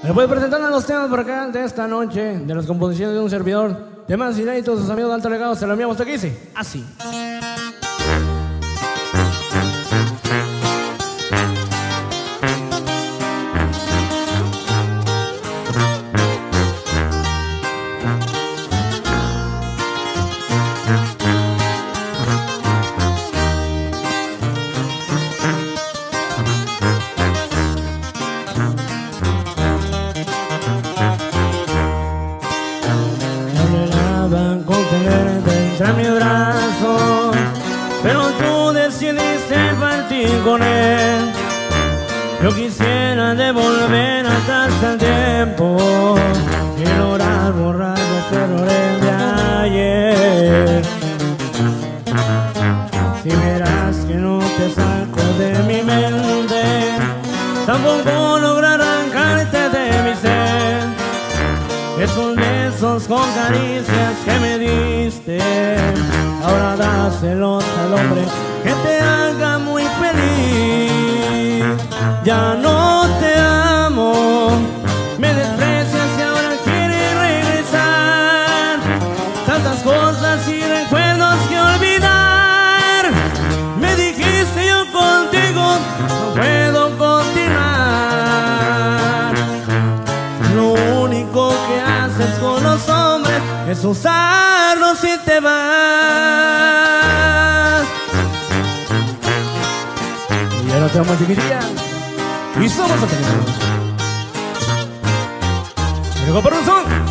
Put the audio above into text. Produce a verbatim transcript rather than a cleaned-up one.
Me voy presentando los temas por acá de esta noche, de las composiciones de un servidor, temas inéditos, sus amigos de alto legado, se lo enviamos aquí, sí, así. Entre mis brazos, pero tú decidiste partir con él. Yo quisiera devolver atrás el tiempo y lograr borrar los errores de ayer. Si verás que no te saco de mi mente, tampoco logro arrancarte de mi ser. Esos besos con caricias que me diste, ahora dáselos al hombre que te haga muy feliz. Ya no te amo, me desprecias y ahora quieres regresar. Tantas cosas y recuerdos que olvidar. Me dijiste yo contigo no puedo continuar. Lo único que haces con los hombres es usarlos y te vas. Y ahora te amo, chiquitilla, y somos los amigos. Llegó por un son.